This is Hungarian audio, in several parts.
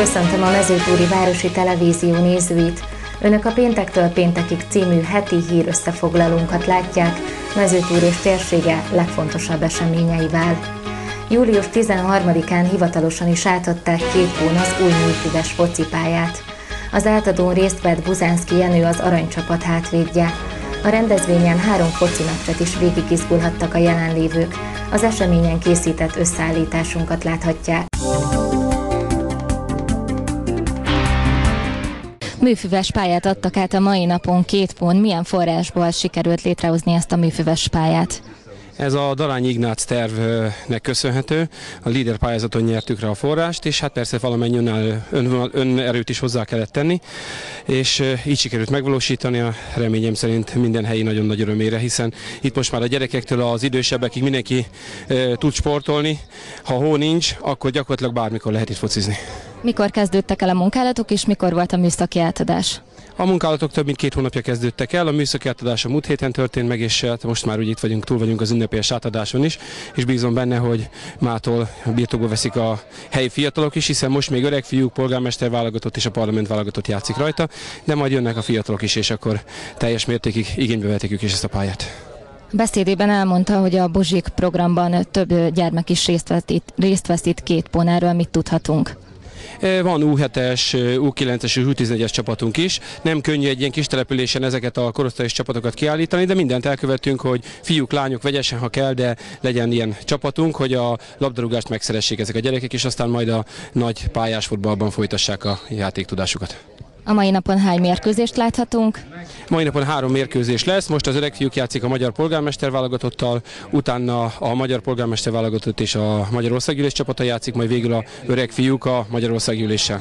Köszöntöm a Mezőtúri Városi Televízió nézőit! Önök a Péntektől péntekig című heti hírösszefoglalónkat látják Mezőtúr és térsége legfontosabb eseményeivel. Július 13-án hivatalosan is átadták Kétpón az új műfüves focipályát. Az átadón részt vett Buzánszky Jenő, az aranycsapat hátvédje. A rendezvényen 3 foci meccset is végigizgulhattak a jelenlévők. Az eseményen készített összeállításunkat láthatják. Műfüves pályát adtak át a mai napon Kétpón. Milyen forrásból sikerült létrehozni ezt a műfüves pályát? Ez a Darányi Ignác tervnek köszönhető. A LEADER pályázaton nyertük rá a forrást, és hát persze valamennyi önerőt is hozzá kellett tenni, és így sikerült megvalósítani, a reményem szerint minden helyi nagyon nagy örömére, hiszen itt most már a gyerekektől az idősebbekig mindenki tud sportolni. Ha hó nincs, akkor gyakorlatilag bármikor lehet itt focizni. Mikor kezdődtek el a munkálatok, és mikor volt a műszaki átadás? A munkálatok több mint 2 hónapja kezdődtek el, a műszaki átadás a múlt héten történt meg, és most már itt vagyunk, túl vagyunk az ünnepélyes átadáson is, és bízom benne, hogy mától birtokba veszik a helyi fiatalok is, hiszen most még öreg fiúk, polgármester válogatott és a parlament válogatott játszik rajta, de majd jönnek a fiatalok is, és akkor teljes mértékig igénybe vetik ők is ezt a pályát. Beszédében elmondta, hogy a Bozsik programban több gyermek is részt vesz itt Kétpón. Erről mit tudhatunk? Van U7-es, U9-es és U11-es csapatunk is. Nem könnyű egy ilyen kis településen ezeket a korosztályos csapatokat kiállítani, de mindent elkövetünk, hogy fiúk, lányok vegyesen, ha kell, de legyen ilyen csapatunk, hogy a labdarúgást megszeressék ezek a gyerekek, és aztán majd a nagy pályás futballban folytassák a játéktudásukat. A mai napon hány mérkőzést láthatunk? Mai napon 3 mérkőzés lesz, most az öreg fiúk játszik a magyar polgármester válogatottal, utána a magyar polgármester válogatott és a Magyarországgyűlés csapata játszik, majd végül a öreg fiúk a Magyarországgyűléssel.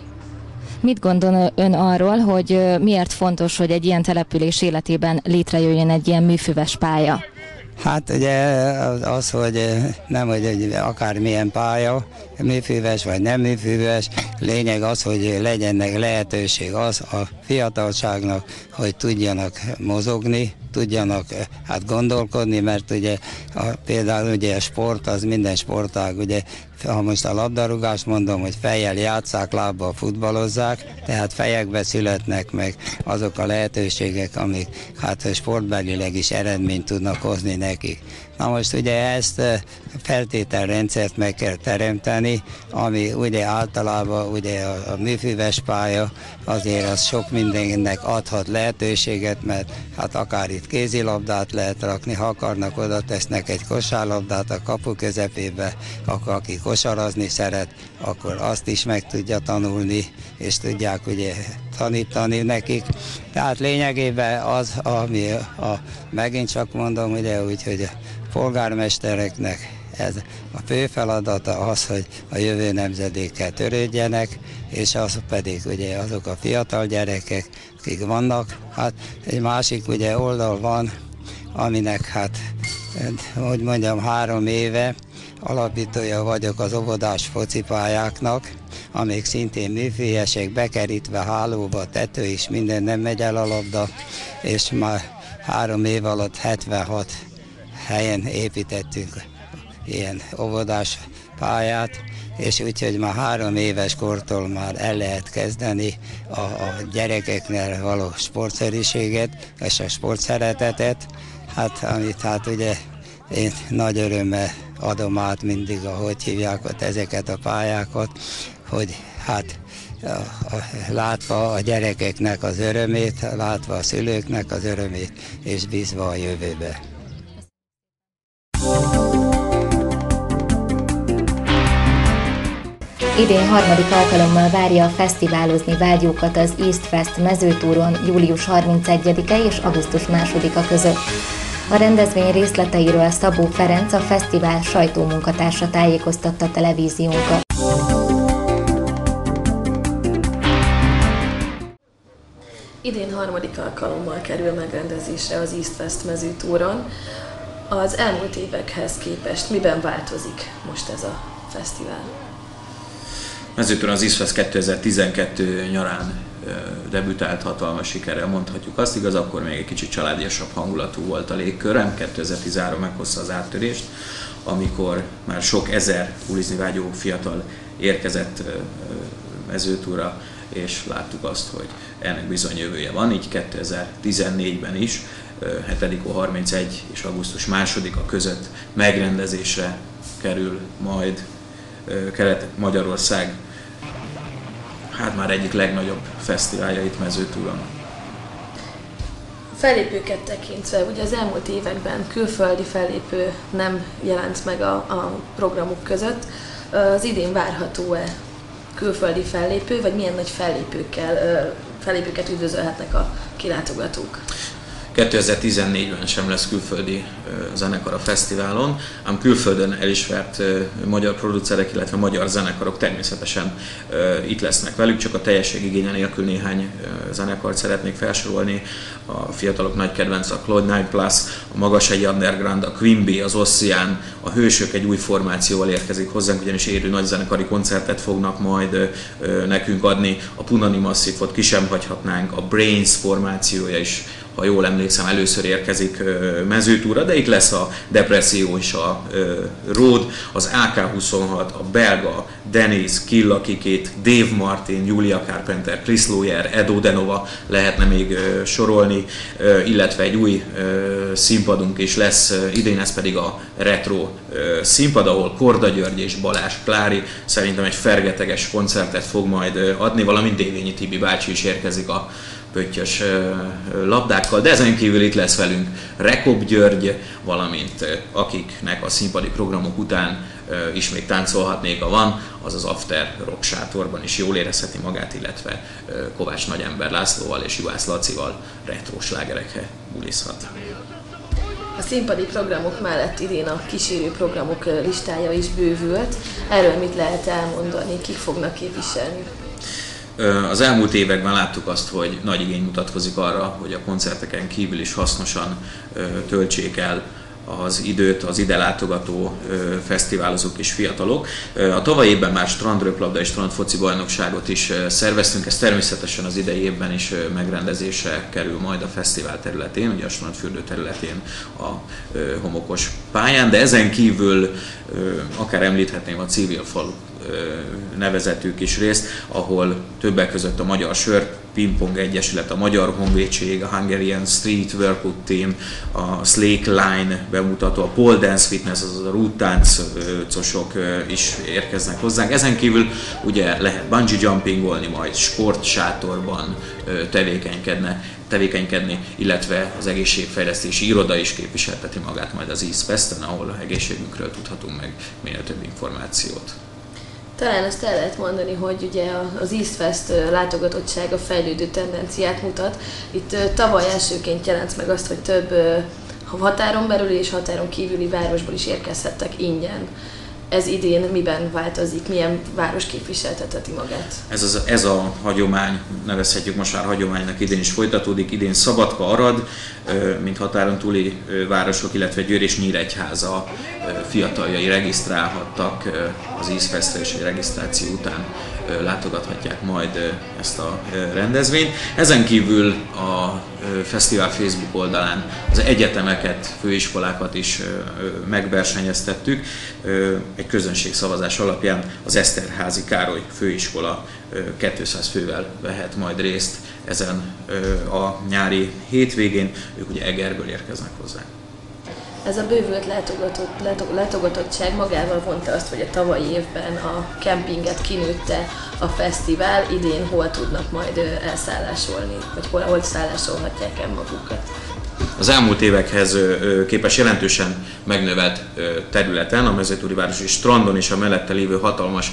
Mit gondol ön arról, hogy miért fontos, hogy egy ilyen település életében létrejöjjön egy ilyen műfüves pálya? Hát ugye az, hogy nem, hogy akármilyen pálya, műfüves vagy nem műfüves, lényeg az, hogy legyenek lehetőség az a fiatalságnak, hogy tudjanak mozogni, tudjanak gondolkodni, mert ugye például ugye a sport, az minden sportág, ugye ha most a labdarúgást mondom, hogy fejjel játsszák, lábbal futballozzák, tehát fejekbe születnek meg azok a lehetőségek, amik sportbelileg is eredményt tudnak hozni nekik. Na most ugye ezt feltételrendszert meg kell teremteni, ami ugye általában ugye a műfüves pálya azért az sok mindennek adhat lehetőséget, mert akár itt kézilabdát lehet rakni, ha akarnak, oda tesznek egy kosárlabdát a kapu közepébe, akkor aki kosarazni szeret, akkor azt is meg tudja tanulni, és tudják ugye tanítani nekik. Tehát lényegében az, ami megint csak mondom, ugye úgy, hogy a polgármestereknek ez a fő feladata az, hogy a jövő nemzedékkel törődjenek, és az pedig ugye azok a fiatal gyerekek, akik vannak. Egy másik ugye oldal van, aminek hogy mondjam, 3 éve alapítója vagyok az óvodás focipályáknak, amik szintén műfüvesek, bekerítve hálóba, tető is, minden nem megy el a labda, és már 3 év alatt 76 helyen építettünk ilyen óvodás pályát, és úgyhogy már 3 éves kortól már el lehet kezdeni a gyerekeknél való sportszeriséget és a sportszeretetet, amit ugye én nagy örömmel adom át mindig, ahogy hívják ott ezeket a pályákat, hogy látva a gyerekeknek az örömét, látva a szülőknek az örömét, és bízva a jövőbe. Idén 3. alkalommal várja a fesztiválozni vágyókat az East Fest Mezőtúron július 31-e és augusztus 2-a között. A rendezvény részleteiről Szabó Ferenc, a fesztivál sajtómunkatársa tájékoztatta a televíziónkat. Idén 3. alkalommal kerül megrendezésre az East Fest Mezőtúron. Az elmúlt évekhez képest miben változik most ez a fesztivál? Mezőtúron az East Fest 2012 nyarán debütált hatalmas sikerrel, mondhatjuk azt, igaz, akkor még egy kicsit családiasabb hangulatú volt a légkör, 2013 meghozta az áttörést, amikor már sok ezer ulizni vágyó fiatal érkezett mezőtúra, és láttuk azt, hogy ennek bizony jövője van, így 2014-ben is, 7-31 és augusztus 2-a között megrendezésre kerül majd Kelet-Magyarország már egyik legnagyobb fesztiválja itt mezőtúron. Fellépőket tekintve, ugye az elmúlt években külföldi fellépő nem jelent meg a programok között. Az idén várható-e külföldi fellépő, vagy milyen nagy fellépőket üdvözölhetnek a kilátogatók? 2014-ben sem lesz külföldi zenekar a fesztiválon, ám külföldön elismert magyar producerek, illetve magyar zenekarok természetesen itt lesznek velük, csak a teljesség igénye nélkül néhány zenekart szeretnék felsorolni. A fiatalok nagy kedvenc a Cloud 9 Plus, a Magashegyi Underground, a Quimby, az Ossian, a Hősök egy új formációval érkezik hozzánk, ugyanis élő nagy zenekari koncertet fognak majd nekünk adni. A Punani Masszívot ki sem hagyhatnánk, a Brains formációja is, ha jól emlékszem, először érkezik mezőtúra, de itt lesz a Depresszió és a Road, az AK-26, a belga, Dennis, Killa Kikét, Dave Martin, Julia Carpenter, Chris Lawyer, Edo Denova, lehetne még sorolni, illetve egy új színpadunk is lesz, idén ez pedig a Retro színpad, ahol Korda György és Balázs Klári szerintem egy fergeteges koncertet fog majd adni, valamint Dévényi Tibi bácsi is érkezik a pöttyös labdákkal, de ezen kívül itt lesz velünk Rekop György, valamint akiknek a színpadi programok után ismét táncolhatnéka van, az az After Rock sátorban is jól érezheti magát, illetve Kovács Nagyember Lászlóval és Juhász Lacival retro slágerekre bulizhat. A színpadi programok mellett idén a kísérő programok listája is bővült. Erről mit lehet elmondani, kik fognak képviselni? Az elmúlt években láttuk azt, hogy nagy igény mutatkozik arra, hogy a koncerteken kívül is hasznosan töltsék el az időt az ide látogató fesztiválozók és fiatalok. A tavalyi évben már strandröplabda és strandfoci bajnokságot is szerveztünk, ez természetesen az idei évben is megrendezésre kerül majd a fesztivál területén, ugye a strandfürdő területén a homokos pályán, de ezen kívül akár említhetném a Civil Falu nevezetű kis részt, ahol többek között a Magyar Sör Pingpong Egyesület, a Magyar Honvédség, a Hungarian Street Workout Team, a Slake Line bemutató, a Pole Dance Fitness, azaz a rúttáncosok is érkeznek hozzánk. Ezen kívül ugye lehet bungee jumpingolni, majd sportsátorban tevékenykedni, illetve az egészségfejlesztési iroda is képviselteti magát majd az East Festen, ahol egészségünkről tudhatunk meg minél több információt. Talán azt el lehet mondani, hogy ugye az East Fest látogatottsága fejlődő tendenciát mutat. Itt tavaly elsőként jelent meg azt, hogy több határon belüli és határon kívüli városból is érkezhettek ingyen. Ez idén miben változik, milyen város képviseltetheti magát? Ez a hagyomány, nevezhetjük most már hagyománynak, idén is folytatódik. Idén Szabadka, Arad, mint határon túli városok, illetve Győr és Nyíregyháza fiataljai regisztrálhattak az East Festre, és egy regisztráció után látogathatják majd ezt a rendezvényt. Ezen kívül a fesztivál Facebook oldalán az egyetemeket, főiskolákat is megversenyeztettük. Egy közönségszavazás alapján az Eszterházi Károly főiskola 200 fővel vehet majd részt ezen a nyári hétvégén. Ők ugye Egerből érkeznek hozzá. Ez a bővült látogatottság magával vonta azt, hogy a tavalyi évben a kempinget kinőtte a fesztivál, idén hol tudnak majd elszállásolni, vagy hol szállásolhatják el magukat? Az elmúlt évekhez képest jelentősen megnövelt területen, a mezőtúri városi strandon és a mellette lévő hatalmas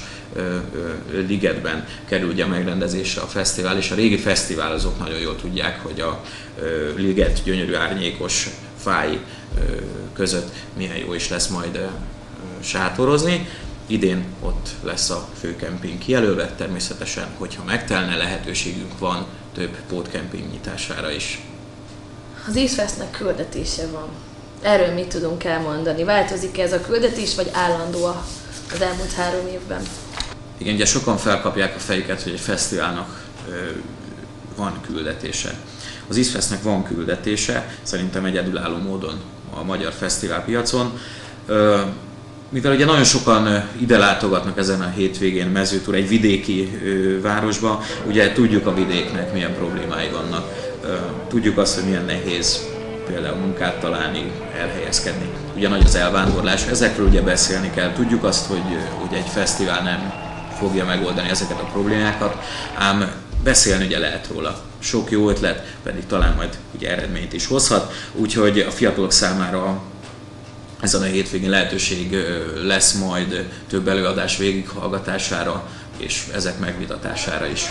ligetben kerül ugye a megrendezésre a fesztivál, és a régi fesztiválozók nagyon jól tudják, hogy a liget gyönyörű árnyékos fái között milyen jó is lesz majd sátorozni. Idén ott lesz a főkemping kijelölve, természetesen, hogyha megtelne, lehetőségünk van több pótkemping nyitására is. Az East Festnek küldetése van. Erről mit tudunk elmondani? Változik ez a küldetés, vagy állandó az elmúlt 3 évben? Igen, ugye sokan felkapják a fejüket, hogy egy fesztiválnak van küldetése. Az East Festnek van küldetése, szerintem egyedülálló módon a magyar fesztiválpiacon. mivel ugye nagyon sokan ide látogatnak ezen a hétvégén Mezőtúra, egy vidéki városba, ugye tudjuk a vidéknek milyen problémái vannak. Tudjuk azt, hogy milyen nehéz például munkát találni, elhelyezkedni. Ugye nagy az elvándorlás, ezekről ugye beszélni kell. Tudjuk azt, hogy ugye egy fesztivál nem fogja megoldani ezeket a problémákat, ám beszélni ugye lehet róla. Sok jó ötlet, pedig talán majd ugye eredményt is hozhat, úgyhogy a fiatalok számára ezen a hétvégén lehetőség lesz majd több előadás végighallgatására és ezek megvitatására is.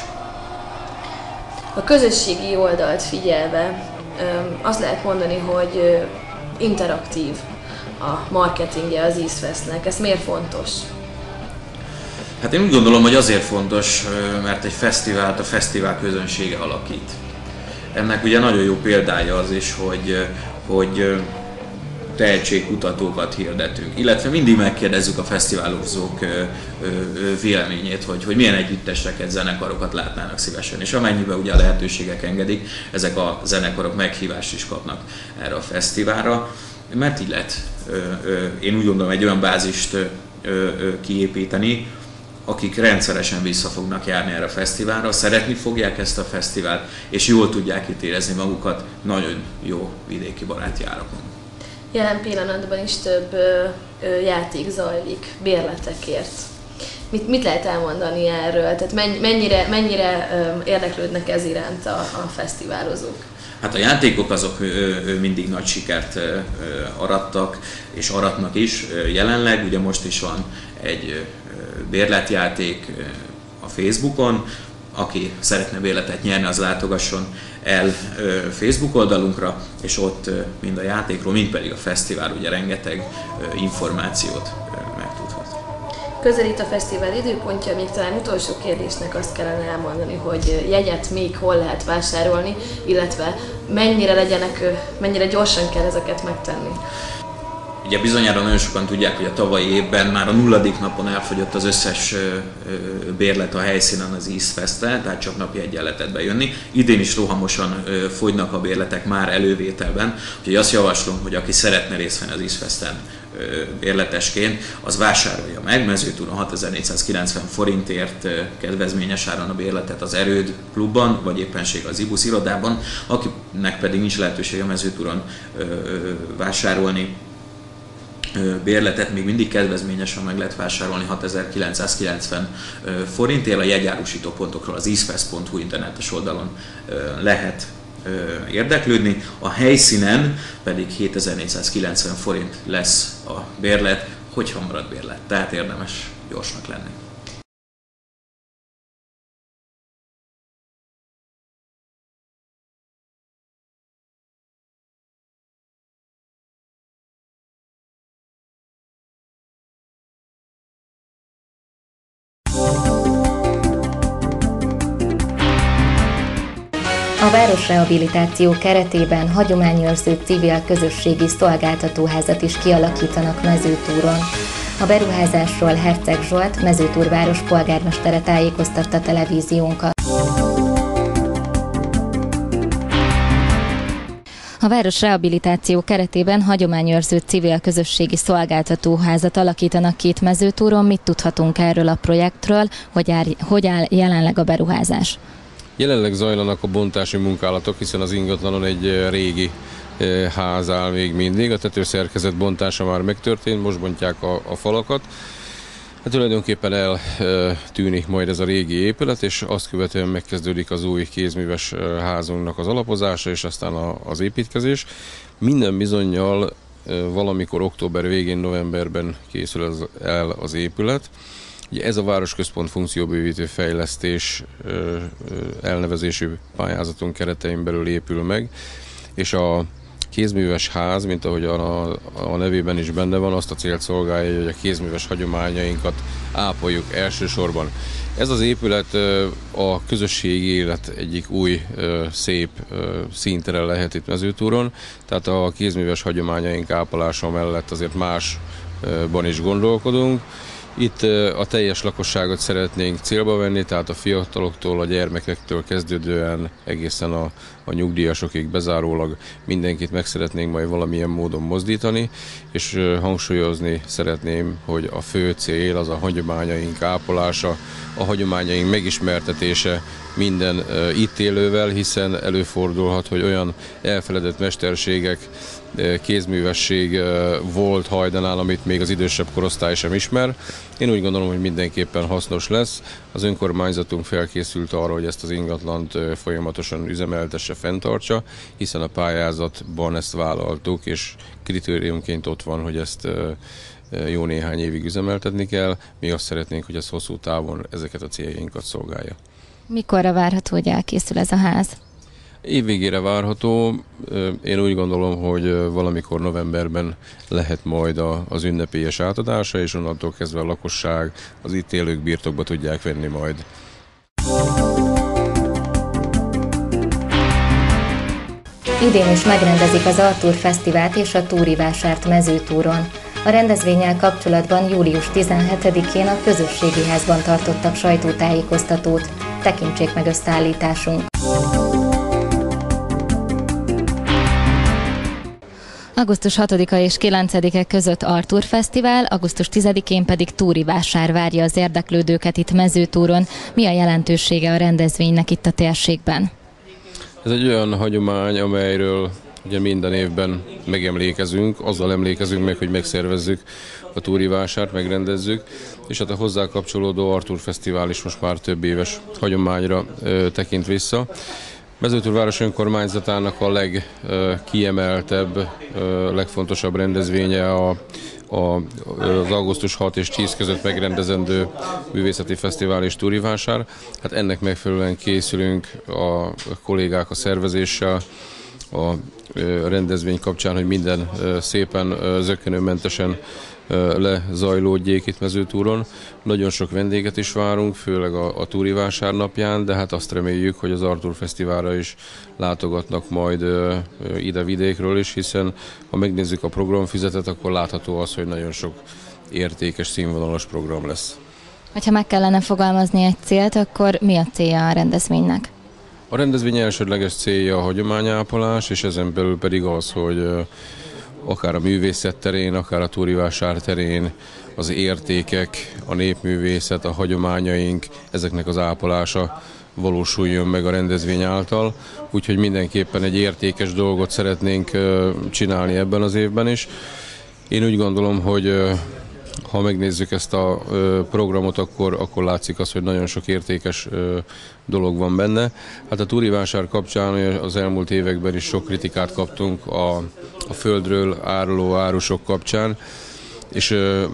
A közösségi oldalt figyelve azt lehet mondani, hogy interaktív a marketingje az Eastfestnek. Ez miért fontos? Hát én úgy gondolom, hogy azért fontos, mert egy fesztivált a fesztivál közönsége alakít. Ennek ugye nagyon jó példája az is, hogy tehetségkutatókat hirdetünk, illetve mindig megkérdezzük a fesztiválozók véleményét, hogy milyen együtteseket, zenekarokat látnának szívesen, és amennyiben ugye a lehetőségek engedik, ezek a zenekarok meghívást is kapnak erre a fesztiválra, mert így lehet, én úgy gondolom, egy olyan bázist kiépíteni, akik rendszeresen vissza fognak járni erre a fesztiválra, szeretni fogják ezt a fesztivált, és jól tudják itt érezni magukat nagyon jó vidéki barátjárakon. Jelen pillanatban is több játék zajlik bérletekért. Mit lehet elmondani erről? Tehát mennyire érdeklődnek ez iránt a fesztiválozók? Hát a játékok azok mindig nagy sikert arattak, és aratnak is jelenleg. Ugye most is van egy bérletjáték a Facebookon, aki szeretne bérletet nyerni, az látogasson el Facebook oldalunkra, és ott mind a játékról, mind pedig a fesztivál ugye rengeteg információt megtudhat. Közelít a fesztivál időpontja, még talán utolsó kérdésnek azt kellene elmondani, hogy jegyet még hol lehet vásárolni, illetve mennyire gyorsan kell ezeket megtenni. Ugye bizonyára nagyon sokan tudják, hogy a tavalyi évben már a 0. napon elfogyott az összes bérlet a helyszínen az Eastfestre, tehát csak napi egyen lehetett bejönni. Idén is rohamosan fogynak a bérletek már elővételben, úgyhogy azt javaslom, hogy aki szeretne részt venni az Eastfesten bérletesként, az vásárolja meg Mezőtúron 6490 forintért kedvezményes áron a bérletet az Erőd klubban, vagy éppenséggel az IBUS irodában, akinek pedig nincs lehetősége Mezőtúron vásárolni bérletet, még mindig kedvezményesen meg lehet vásárolni 6990 forintért. A jegyárusító pontokról az eastfest.hu internetes oldalon lehet érdeklődni. A helyszínen pedig 7490 forint lesz a bérlet, hogyha marad bérlet, tehát érdemes gyorsnak lenni. A városrehabilitáció keretében hagyományőrző civil közösségi szolgáltatóházat is kialakítanak Mezőtúron. A beruházásról Herceg Zsolt, Mezőtúr város polgármestere tájékoztatta televíziónkat. A városrehabilitáció keretében hagyományőrző civil közösségi szolgáltatóházat alakítanak ki itt Mezőtúron. Mit tudhatunk erről a projektről, hogy áll jelenleg a beruházás? Jelenleg zajlanak a bontási munkálatok, hiszen az ingatlanon egy régi ház áll még mindig. A tetőszerkezet bontása már megtörtént, most bontják a falakat. Hát tulajdonképpen eltűnik majd ez a régi épület, és azt követően megkezdődik az új kézműves házunknak az alapozása, és aztán az építkezés. Minden bizonnyal valamikor október végén, novemberben készül el az épület. Ugye ez a városközpont funkcióbővítő fejlesztés elnevezésű pályázatunk keretein belül épül meg, és a kézműves ház, mint ahogy a nevében is benne van, azt a célt szolgálja, hogy a kézműves hagyományainkat ápoljuk elsősorban. Ez az épület a közösségi élet egyik új szép színtere lehet itt Mezőtúron, tehát a kézműves hagyományaink ápolása mellett azért másban is gondolkodunk. Itt a teljes lakosságot szeretnénk célba venni, tehát a fiataloktól, a gyermekektől kezdődően egészen a nyugdíjasokig bezárólag mindenkit meg szeretnénk majd valamilyen módon mozdítani, és hangsúlyozni szeretném, hogy a fő cél az a hagyományaink ápolása, a hagyományaink megismertetése minden itt élővel, hiszen előfordulhat, hogy olyan elfeledett mesterségek, kézművesség volt hajdanán, amit még az idősebb korosztály sem ismer. Én úgy gondolom, hogy mindenképpen hasznos lesz. Az önkormányzatunk felkészült arra, hogy ezt az ingatlant folyamatosan üzemeltesse, fenntartsa, hiszen a pályázatban ezt vállaltuk, és kritériumként ott van, hogy ezt jó néhány évig üzemeltetni kell. Mi azt szeretnénk, hogy ez hosszú távon ezeket a céljainkat szolgálja. Mikorra várható, hogy elkészül ez a ház? Év végére várható. Én úgy gondolom, hogy valamikor novemberben lehet majd az ünnepélyes átadása, és onnantól kezdve a lakosság, az itt élők birtokba tudják venni majd. Idén is megrendezik az Artúr Fesztivált és a Túrivásárt mezőtúron. A rendezvénnyel kapcsolatban július 17-én a közösségi házban tartottak sajtótájékoztatót. Tekintsék meg összeállításunk! Augusztus 6-a és 9-e között Artúr Fesztivál, augusztus 10-én pedig Túrivásár várja az érdeklődőket itt mezőtúron. Mi a jelentősége a rendezvénynek itt a térségben? Ez egy olyan hagyomány, amelyről ugye minden évben megemlékezünk, azzal emlékezünk meg, hogy megszervezzük a Túrivásárt, megrendezzük, és hát a hozzá kapcsolódó Artúr Fesztivál is most már több éves hagyományra tekint vissza. Mezőtúr város önkormányzatának a legkiemeltebb, legfontosabb rendezvénye az augusztus 6 és 10 között megrendezendő művészeti fesztivál és túrivásár. Hát ennek megfelelően készülünk a kollégák a szervezéssel, a rendezvény kapcsán, hogy minden szépen zökkenőmentesen lezajlódjék itt Mezőtúron. Nagyon sok vendéget is várunk, főleg a Túrivásár napján, de hát azt reméljük, hogy az Artúr Fesztiválra is látogatnak majd ide vidékről is, hiszen ha megnézzük a programfüzetet, akkor látható az, hogy nagyon sok értékes, színvonalas program lesz. Ha meg kellene fogalmazni egy célt, akkor mi a célja a rendezvénynek? A rendezvény elsődleges célja a hagyományápolás, és ezen belül pedig az, hogy akár a művészet terén, akár a Túrivásár terén az értékek, a népművészet, a hagyományaink, ezeknek az ápolása valósuljon meg a rendezvény által. Úgyhogy mindenképpen egy értékes dolgot szeretnénk csinálni ebben az évben is. Én úgy gondolom, hogy ha megnézzük ezt a programot, akkor látszik az, hogy nagyon sok értékes dolog van benne. Hát a Túrivásár kapcsán az elmúlt években is sok kritikát kaptunk a földről áruló árusok kapcsán, és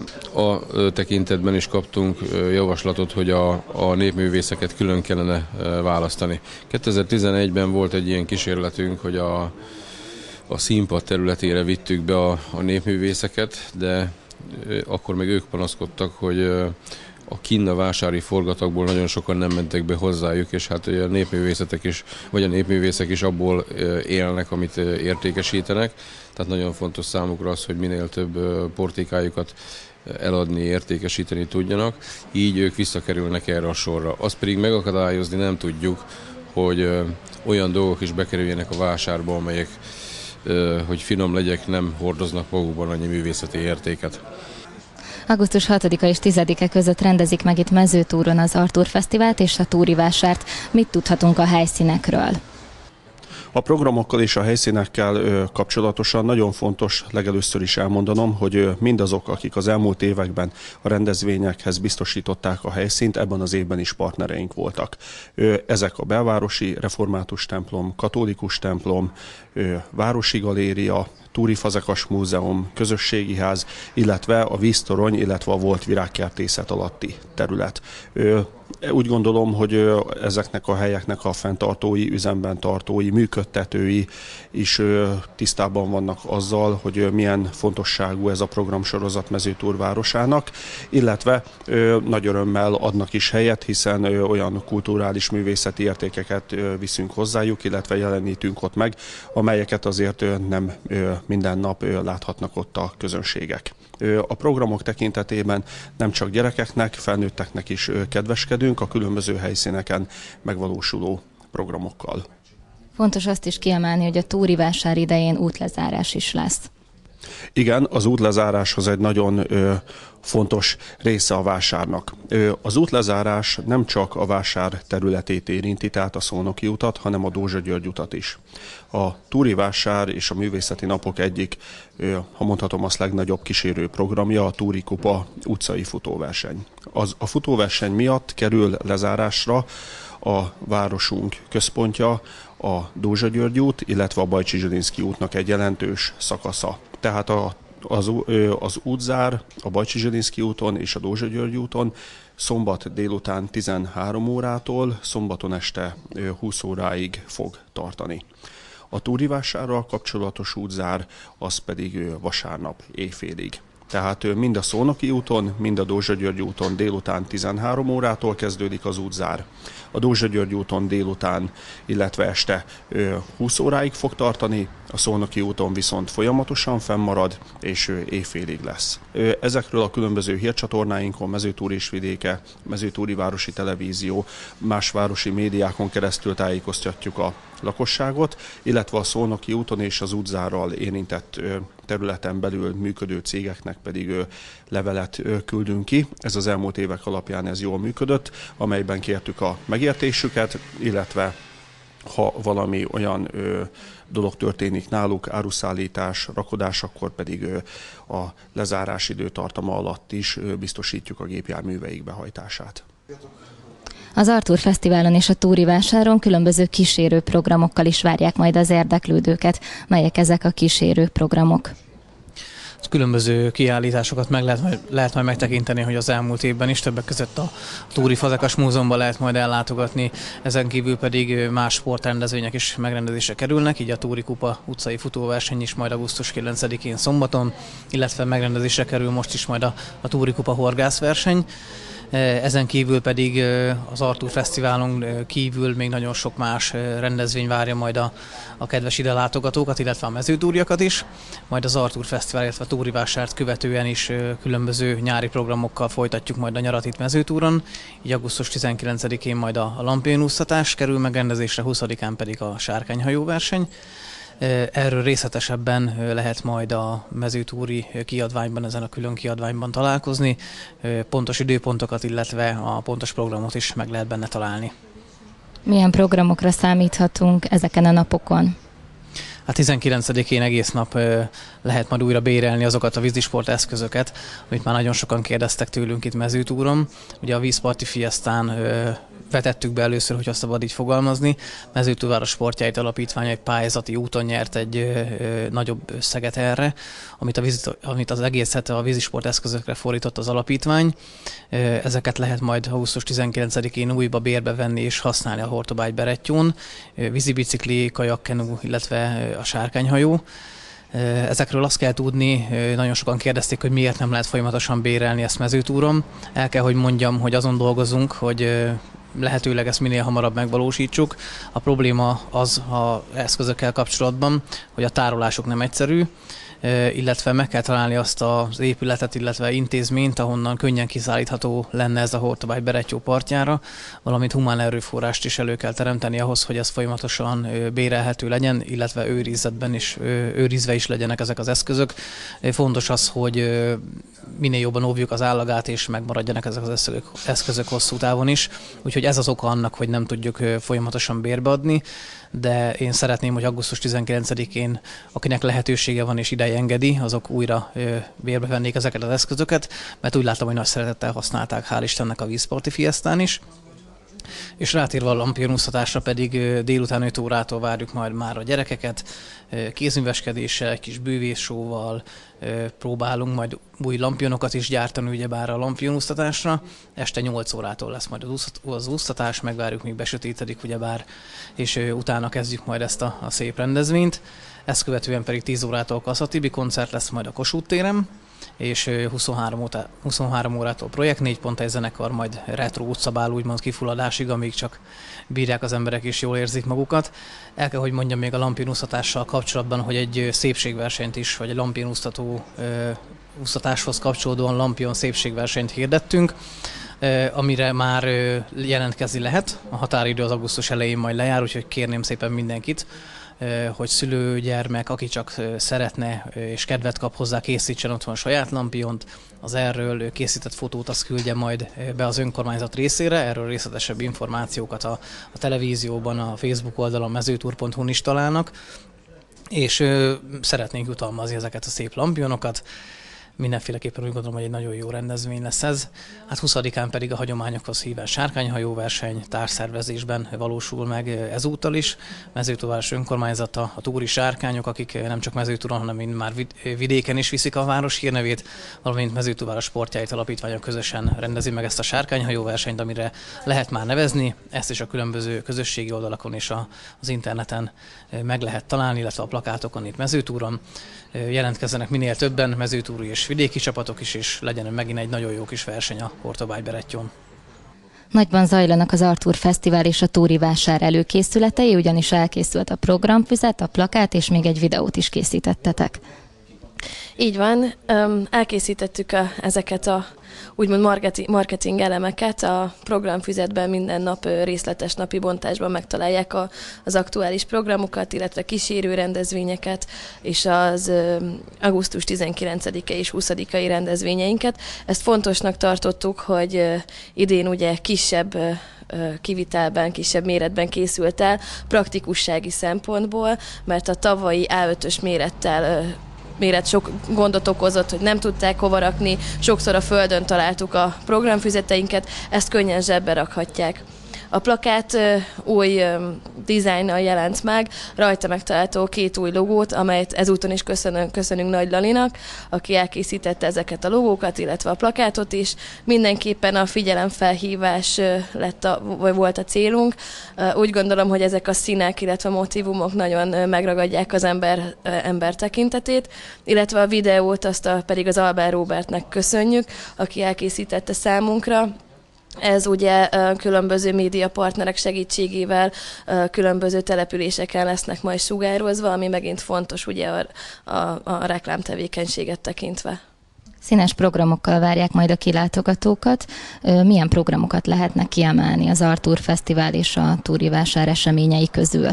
a tekintetben is kaptunk javaslatot, hogy a népművészeket külön kellene választani. 2011-ben volt egy ilyen kísérletünk, hogy a színpad területére vittük be a népművészeket, de akkor még ők panaszkodtak, hogy a kinn vásári forgatagból nagyon sokan nem mentek be hozzájuk, és hát a népművészetek is, vagy a népművészek is abból élnek, amit értékesítenek. Tehát nagyon fontos számukra az, hogy minél több portékájukat eladni, értékesíteni tudjanak, így ők visszakerülnek erre a sorra. Azt pedig megakadályozni nem tudjuk, hogy olyan dolgok is bekerüljenek a vásárba, amelyek, hogy finom legyek, nem hordoznak magukban annyi művészeti értéket. Augusztus 6-a és 10-e között rendezik meg itt Mezőtúron az Artúr Fesztivált és a Túrivásárt. Mit tudhatunk a helyszínekről? A programokkal és a helyszínekkel kapcsolatosan nagyon fontos legelőször is elmondanom, hogy mindazok, akik az elmúlt években a rendezvényekhez biztosították a helyszínt, ebben az évben is partnereink voltak. Ezek a belvárosi református templom, katolikus templom, városi galéria, Túri Fazekas Múzeum, közösségi ház, illetve a víztorony, illetve a volt virágkertészet alatti terület. Úgy gondolom, hogy ezeknek a helyeknek a fenntartói, üzemben tartói, működtetői is tisztában vannak azzal, hogy milyen fontosságú ez a programsorozat Mezőtúr városának, illetve nagy örömmel adnak is helyet, hiszen olyan kulturális művészeti értékeket viszünk hozzájuk, illetve jelenítünk ott meg, amelyeket azért nem minden nap láthatnak ott a közönségek. A programok tekintetében nem csak gyerekeknek, felnőtteknek is kedveskedünk a különböző helyszíneken megvalósuló programokkal. Fontos azt is kiemelni, hogy a túrivásár idején útlezárás is lesz. Igen, az útlezáráshoz egy nagyon fontos része a vásárnak. Az útlezárás nem csak a vásár területét érinti, tehát a Szolnoki utat, hanem a Dózsa-György utat is. A túrivásár és a művészeti napok egyik, ha mondhatom, az legnagyobb kísérő programja a Túri Kupa utcai futóverseny. A futóverseny miatt kerül lezárásra a városunk központja, a Dózsa-György út, illetve a Bajcsy-Zsilinszky útnak egy jelentős szakasza. Tehát az útzár a Bajcsy-Zsilinszky úton és a Dózsa-György úton szombat délután 13 órától szombaton este 20 óráig fog tartani. A túrivásárral kapcsolatos útzár az pedig vasárnap éjfélig. Tehát mind a Szolnoki úton, mind a Dózsa-György úton délután 13 órától kezdődik az útzár. A Dózsa-György úton délután, illetve este 20 óráig fog tartani, a Szolnoki úton viszont folyamatosan fennmarad, és éjfélig lesz. Ezekről a különböző hírcsatornáinkon, Mezőtúr és Vidéke, Mezőtúri Városi Televízió, más városi médiákon keresztül tájékoztatjuk a lakosságot, illetve a Szolnoki úton és az útzárral érintett területen belül működő cégeknek pedig levelet küldünk ki. Ez az elmúlt évek alapján ez jól működött, amelyben kértük a megértésüket, illetve ha valami olyan dolog történik náluk, áruszállítás, rakodás, akkor pedig a lezárás időtartama alatt is biztosítjuk a gépjárműveik behajtását. Az Artúr Fesztiválon és a túrivásáron különböző kísérő programokkal is várják majd az érdeklődőket. Melyek ezek a kísérő programok? Különböző kiállításokat lehet majd megtekinteni, hogy az elmúlt évben is többek között a Túri Fazekas Múzeumban lehet majd ellátogatni, ezen kívül pedig más sportrendezvények is megrendezésre kerülnek, így a Túri Kupa utcai futóverseny is majd augusztus 9-én szombaton, illetve megrendezésre kerül most is majd a Túri Kupa horgászverseny. Ezen kívül pedig az Artúr Fesztiválon kívül még nagyon sok más rendezvény várja majd a kedves ide látogatókat, illetve a mezőtúriakat is. Majd az Artúr Fesztivál, illetve a túrivásárt követően is különböző nyári programokkal folytatjuk majd a nyarat itt Mezőtúron. Így augusztus 19-én majd a lampiónúsztatás kerül megrendezésre, 20-án pedig a sárkányhajóverseny. Erről részletesebben lehet majd a mezőtúri kiadványban, ezen a külön kiadványban találkozni. Pontos időpontokat, illetve a pontos programot is meg lehet benne találni. Milyen programokra számíthatunk ezeken a napokon? A 19-én egész nap lehet majd újra bérelni azokat a vízisport eszközöket, amit már nagyon sokan kérdeztek tőlünk itt Mezőtúron. Ugye a vízparti fiesztán vetettük be először, hogy azt szabad így fogalmazni. Mezőtúrváros Sportjait Alapítvány egy pályázati úton nyert egy nagyobb összeget erre, amit az egészet a vízisport eszközökre fordított az alapítvány. Ezeket lehet majd augusztus 19-én újba bérbe venni és használni a Hortobágy-Berettyón. Vízibicikli, kajakkenu, illetve a sárkányhajó. Ezekről azt kell tudni, nagyon sokan kérdezték, hogy miért nem lehet folyamatosan bérelni ezt Mezőtúron. El kell, hogy mondjam, hogy azon dolgozunk, hogy lehetőleg ezt minél hamarabb megvalósítsuk. A probléma az az eszközökkel kapcsolatban, hogy a tárolásuk nem egyszerű, illetve meg kell találni azt az épületet, illetve intézményt, ahonnan könnyen kiszállítható lenne ez a Hortobágy-Berettyó partjára, valamint humán erőforrást is elő kell teremteni ahhoz, hogy ez folyamatosan bérelhető legyen, illetve őrizve is legyenek ezek az eszközök. Fontos az, hogy minél jobban óvjuk az állagát, és megmaradjanak ezek az eszközök hosszú távon is. Úgyhogy ez az oka annak, hogy nem tudjuk folyamatosan bérbeadni, de én szeretném, hogy augusztus 19-én, akinek lehetősége van és ideje engedi, azok újra bérbe vennék ezeket az eszközöket, mert úgy látom, hogy nagy szeretettel használták, hál' Istennek, a vízparti fiesztán is. És rátérve a lampiónúsztatásra pedig délután 5 órától várjuk majd már a gyerekeket, kézműveskedéssel, egy kis bővészsóval próbálunk majd új lampionokat is gyártani ugyebár a lampiónúsztatásra. Este 8 órától lesz majd az úsztatás, megvárjuk, míg besötétedik ugyebár, és utána kezdjük majd ezt a szép rendezvényt. Ezt követően pedig 10 órától Kassa Tibi koncert lesz majd a Kossuth téren. és 23 órától projekt, 4 pont egy zenekar, majd retro utcabál, úgymond kifulladásig, amíg csak bírják az emberek és jól érzik magukat. El kell, hogy mondjam még a lampionúsztatással kapcsolatban, hogy egy szépségversenyt is, vagy egy lampionúsztató úsztatáshoz kapcsolódóan lampion szépségversenyt hirdettünk, amire már jelentkezni lehet. A határidő az augusztus elején majd lejár, úgyhogy kérném szépen mindenkit, hogy szülő, gyermek, aki csak szeretne és kedvet kap hozzá, készítsen otthon saját lampiont. Az erről készített fotót azt küldje majd be az önkormányzat részére, erről részletesebb információkat a televízióban, a Facebook oldalon mezőtour.hu-n is találnak, és szeretnénk jutalmazni ezeket a szép lampionokat. Mindenféleképpen úgy gondolom, hogy egy nagyon jó rendezvény lesz ez. Hát 20-án pedig a hagyományokhoz hívás sárkányhajóverseny társszervezésben valósul meg ezúttal is. Mezőtúrváros önkormányzata, a túri sárkányok, akik nem csak Mezőtúron, hanem már vidéken is viszik a város hírnevét, valamint Mezőtúrváros Sportjáit Alapítványa közösen rendezi meg ezt a sárkányhajóversenyt, amire lehet már nevezni. Ezt is a különböző közösségi oldalakon és az interneten meg lehet találni, illetve a plakátokon itt Mezőtúron. Jelentkezzenek minél többen, mezőtúri és vidéki csapatok is, és legyen megint egy nagyon jó kis verseny a Hortobágy-Berettyón. Nagyban zajlanak az Artúr Fesztivál és a Túri Vásár előkészületei, ugyanis elkészült a programfüzet, a plakát, és még egy videót is készítettetek. Így van, elkészítettük ezeket a úgymond marketing elemeket. A programfüzetben minden nap részletes napi bontásban megtalálják az aktuális programokat, illetve kísérő rendezvényeket, és az augusztus 19-e és 20-ai rendezvényeinket. Ezt fontosnak tartottuk, hogy idén ugye kisebb kivitelben, kisebb méretben készült el, praktikussági szempontból, mert a tavalyi A5-ös méret sok gondot okozott, hogy nem tudták hova rakni, sokszor a földön találtuk a programfüzeteinket, ezt könnyen zsebbe rakhatják. A plakát új dizájnnal jelent meg, rajta megtalálható 2 új logót, amelyet ezúton is köszönünk Nagy Lalinak, aki elkészítette ezeket a logókat, illetve a plakátot is. Mindenképpen a figyelemfelhívás volt a célunk. Úgy gondolom, hogy ezek a színek, illetve a motívumok nagyon megragadják az ember tekintetét, illetve a videót azt pedig az Albert Robertnek köszönjük, aki elkészítette számunkra. Ez ugye különböző médiapartnerek segítségével különböző településeken lesznek majd sugározva, ami megint fontos ugye a reklámtevékenységet tekintve. Színes programokkal várják majd a kilátogatókat. Milyen programokat lehetne kiemelni az Artúr Fesztivál és a Túri Vásár eseményei közül?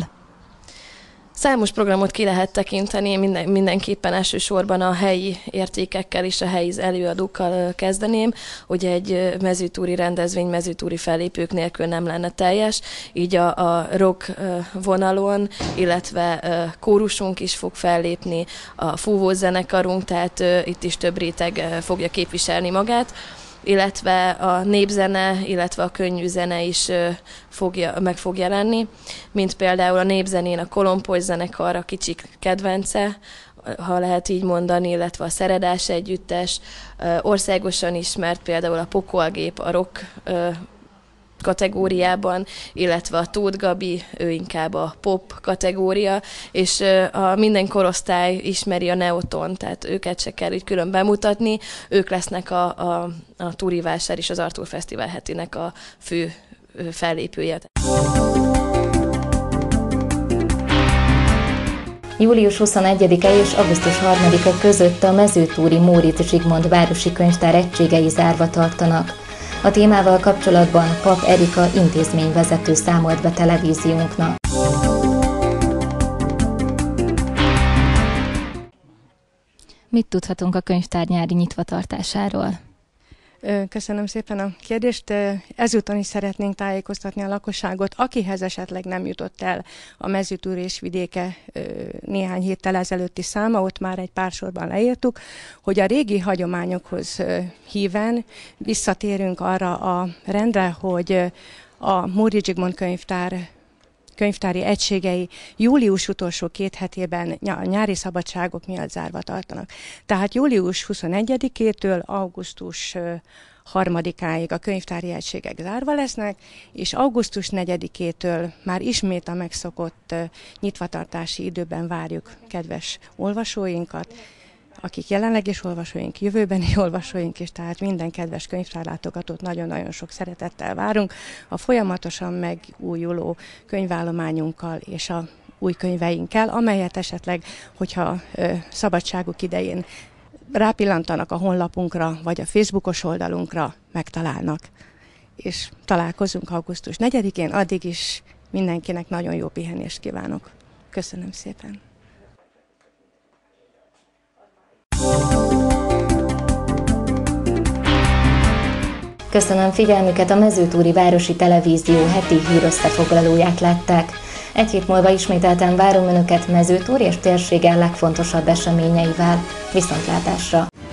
Számos programot ki lehet tekinteni, mindenképpen elsősorban a helyi értékekkel és a helyi előadókkal kezdeném. Ugye egy mezőtúri rendezvény mezőtúri fellépők nélkül nem lenne teljes, így a rock vonalon, illetve kórusunk is fog fellépni, a fúvós zenekarunk, tehát itt is több réteg fogja képviselni magát, illetve a népzene, illetve a könnyű zene is meg fog jelenni, mint például a népzenén a Kolompos zenekar, a kicsik kedvence, ha lehet így mondani, illetve a Szeredás együttes, országosan ismert például a Pokolgép, a rock kategóriában, illetve a Tóth Gabi, ő inkább a pop kategória, és minden korosztály ismeri a Neoton, tehát őket se kell így külön bemutatni, ők lesznek a Túri Vásár és az Artúr Fesztivál hetinek a fő fellépője. Július 21-e és augusztus 3-a között a mezőtúri Móricz Zsigmond városi könyvtár egységei zárva tartanak. A témával kapcsolatban Pap Erika intézményvezető számolt be televíziónknak. Mit tudhatunk a könyvtár nyári nyitvatartásáról? Köszönöm szépen a kérdést. Ezúton is szeretnénk tájékoztatni a lakosságot, akihez esetleg nem jutott el a Mezőtúr és vidéke néhány héttel ezelőtti száma, ott már egy pár sorban leírtuk, hogy a régi hagyományokhoz híven visszatérünk arra a rendre, hogy a Móricz Zsigmond könyvtári egységei július utolsó 2 hetében a nyári szabadságok miatt zárva tartanak. Tehát július 21-től augusztus 3-áig a könyvtári egységek zárva lesznek, és augusztus 4-től már ismét a megszokott nyitvatartási időben várjuk kedves olvasóinkat. akik jelenleg is olvasóink, jövőbeni olvasóink is, tehát minden kedves könyvtárlátogatót nagyon-nagyon sok szeretettel várunk. A folyamatosan megújuló könyvállományunkkal és a új könyveinkkel, amelyet esetleg, hogyha szabadságuk idején rápillantanak a honlapunkra, vagy a Facebookos oldalunkra, megtalálnak. És találkozunk augusztus 4-én, addig is mindenkinek nagyon jó pihenést kívánok. Köszönöm szépen! Köszönöm figyelmüket, a Mezőtúri Városi Televízió heti hírösszefoglalóját látták. Egy hét múlva ismételten várom Önöket Mezőtúr és térsége legfontosabb eseményeivel. Viszontlátásra!